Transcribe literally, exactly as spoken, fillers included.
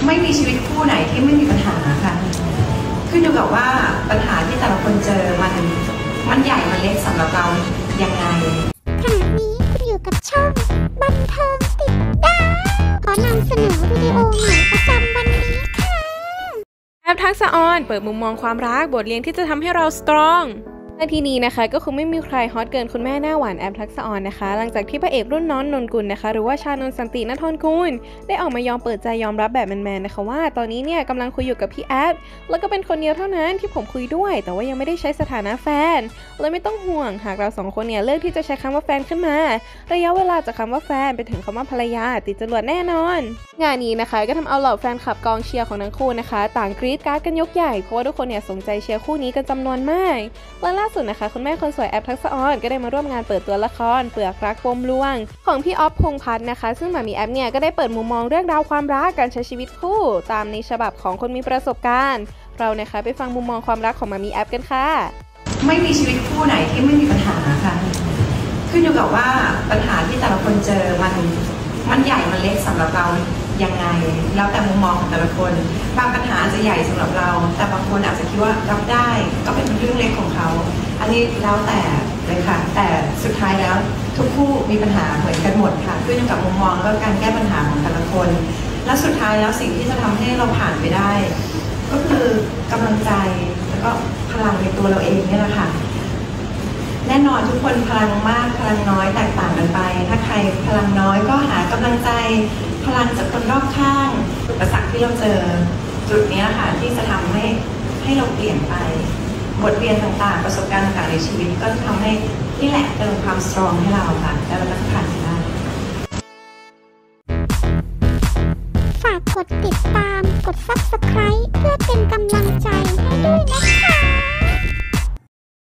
ไม่มีชีวิตคู่ไหนที่ไม่มีปัญหาค่ะขึ้นอยู่กับว่าปัญหาที่แต่ละคนเจอมันมันใหญ่มันเล็กสำหรับเรายังไงขณะนี้คุณอยู่กับช่องบันเทิงติดดาวขอนำเสนอวิดีโอใหม่ประจำวันนี้ค่ะแอปทักษะออนเปิดมุมมองความรักบทเรียนที่จะทำให้เราสตรองในทีนี้นะคะก็คงไม่มีใครฮอตเกินคุณแม่หน้าหวานแอปทักษะออนนะคะหลังจากที่พระเอกรุ่นน้องนนกุลนะคะหรือว่าชานนท์สันติณฑรกุลได้ออกมายอมเปิดใจยอมรับแบบแมนๆนะคะว่าตอนนี้เนี่ยกำลังคุยอยู่กับพี่แอปแล้วก็เป็นคนเดียวเท่านั้นที่ผมคุยด้วยแต่ว่ายังไม่ได้ใช้สถานะแฟนเลยไม่ต้องห่วงหากเราสองคนเนี่ยเลือกที่จะใช้คำว่าแฟนขึ้นมาระยะเวลาจากคำว่าแฟนไปถึงคำว่าภรรยาติดจรวดแน่นอนงานนี้นะคะก็ทำเอาเหล่าแฟนคลับกองเชียร์ของทั้งคู่นะคะต่างกรี๊ดการ์ดกันยกใหญ่เพราะว่าทุกคนเนี่ยสนใจเชียร์คู่นี้กันจำนวนมากและล่าสุดนะคะคุณแม่คนสวยแอปทักษะออนก็ได้มาร่วมงานเปิดตัวละครเปลือกรักปมลวงของพี่อ๊อฟพงษ์พัฒน์นะคะซึ่งหมามีแอปเนี่ยก็ได้เปิดมุมมองเรื่องราวความรักการใช้ชีวิตคู่ตามในฉบับของคนมีประสบการณ์เรานะคะไปฟังมุมมองความรักของหมามีแอปกันค่ะไม่มีชีวิตคู่ไหนที่ไม่มีปัญหาค่ะขึ้นอยู่กับว่าปัญหาที่แต่ละคนเจอมันมันใหญ่มันเล็กสำหรับเรายังไงแล้วแต่มุมมองของแต่ละคนบางปัญหาอาจจะใหญ่สำหรับเราแต่บางคนอาจจะคิดว่ารับได้ก็เป็นเรื่องเล็กของเขาอันนี้แล้วแต่เลยค่ะแต่สุดท้ายแล้วทุกคู่มีปัญหาเหมือนกันหมดค่ะขึ้นอยู่กับมุมมองก็การแก้ปัญหาของแต่ละคนและสุดท้ายแล้วสิ่งที่จะทำให้เราผ่านไปได้ก็คือกำลังใจแล้วก็พลังในตัวเราเองนี่แหละค่ะแน่นอนทุกคนพลังมากพลังน้อยแตกต่างกันไปถ้าใครพลังน้อยก็หากำลังใจพลังจากคนรอบข้างอุปสรรคที่เราเจอจุดนี้ค่ะที่จะทำให้ให้เราเปลี่ยนไปบทเรียนต่างๆประสบการณ์ต่างๆในชีวิตก็จะทำให้นี่แหละเติมความสตรองให้เราค่ะแล้วเราจะผ่านไปได้ฝากกดติดตามกด ซับสไครบ์ เพื่อ